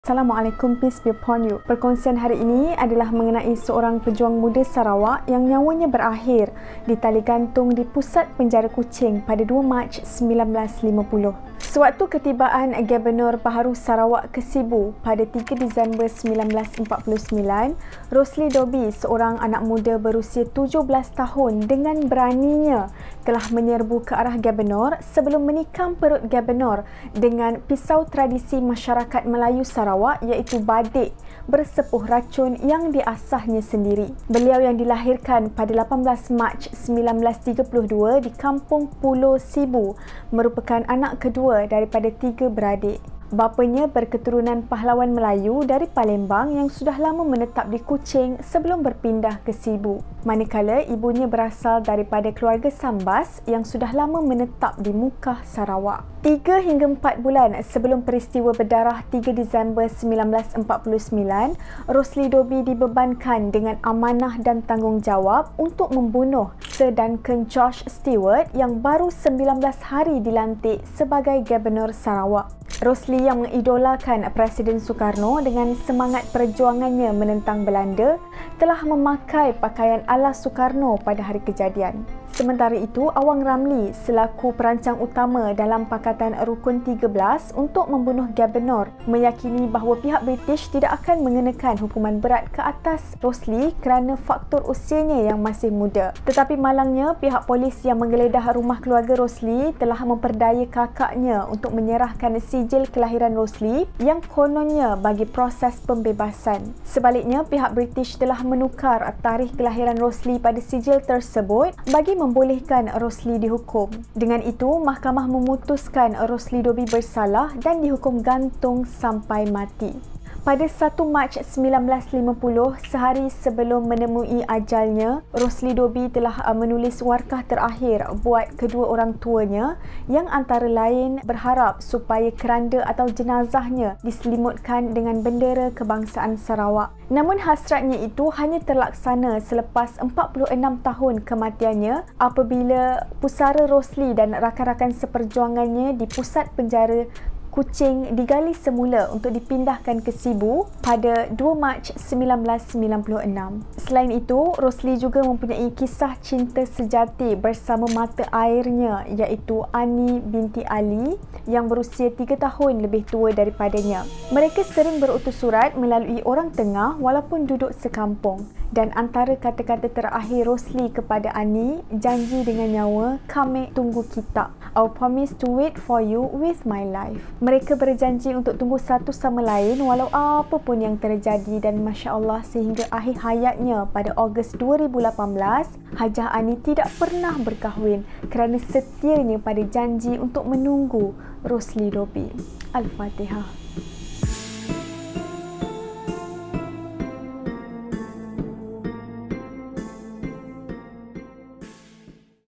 Assalamualaikum, peace be upon you. Perkongsian hari ini adalah mengenai seorang pejuang muda Sarawak yang nyawanya berakhir di tali gantung di pusat penjara Kuching pada 2 Mac 1950. Sewaktu ketibaan Gubernur Baharu Sarawak ke Sibu pada 3 Disember 1949, Rosli Dobi, seorang anak muda berusia 17 tahun dengan beraninya telah menyerbu ke arah Gubernur sebelum menikam perut Gubernur dengan pisau tradisi masyarakat Melayu Sarawak iaitu badik bersepuh racun yang diasahnya sendiri. Beliau yang dilahirkan pada 18 Mac 1932 di Kampung Pulau Sibu merupakan anak kedua daripada 3 beradik. Bapanya berketurunan pahlawan Melayu dari Palembang yang sudah lama menetap di Kuching sebelum berpindah ke Sibu. Manakala ibunya berasal daripada keluarga Sambas yang sudah lama menetap di Mukah, Sarawak. 3 hingga 4 bulan sebelum peristiwa berdarah 3 Disember 1949, Rosli Dobi dibebankan dengan amanah dan tanggungjawab untuk membunuh Sir Duncan George Stewart yang baru 19 hari dilantik sebagai Gubernur Sarawak. Rosli yang mengidolakan Presiden Soekarno dengan semangat perjuangannya menentang Belanda telah memakai pakaian ala Soekarno pada hari kejadian. Sementara itu, Awang Ramli selaku perancang utama dalam Pakatan Rukun 13 untuk membunuh Gubernur meyakini bahawa pihak British tidak akan mengenakan hukuman berat ke atas Rosli kerana faktor usianya yang masih muda. Tetapi malangnya, pihak polis yang menggeledah rumah keluarga Rosli telah memperdaya kakaknya untuk menyerahkan sijil kelahiran Rosli yang kononnya bagi proses pembebasan. Sebaliknya, pihak British telah menukar tarikh kelahiran Rosli pada sijil tersebut bagi membolehkan Rosli dihukum. Dengan itu, mahkamah memutuskan Rosli Dobi bersalah dan dihukum gantung sampai mati. Pada 1 Mac 1950, sehari sebelum menemui ajalnya, Rosli Dobi telah menulis warkah terakhir buat kedua orang tuanya yang antara lain berharap supaya keranda atau jenazahnya diselimutkan dengan bendera kebangsaan Sarawak. Namun hasratnya itu hanya terlaksana selepas 46 tahun kematiannya apabila pusara Rosli dan rakan-rakan seperjuangannya di pusat penjara Kuching digali semula untuk dipindahkan ke Sibu pada 2 Mac 1996. Selain itu, Rosli juga mempunyai kisah cinta sejati bersama mata airnya iaitu Ani binti Ali yang berusia 3 tahun lebih tua daripadanya. Mereka sering berutus surat melalui orang tengah walaupun duduk sekampung. Dan antara kata-kata terakhir Rosli kepada Ani, janji dengan nyawa, kami tunggu kita. I promise to wait for you with my life. Mereka berjanji untuk tunggu satu sama lain walau apa pun yang terjadi dan Masya Allah sehingga akhir hayatnya pada Ogos 2018, Hajah Ani tidak pernah berkahwin kerana setianya pada janji untuk menunggu Rosli Dobi. Al-Fatihah.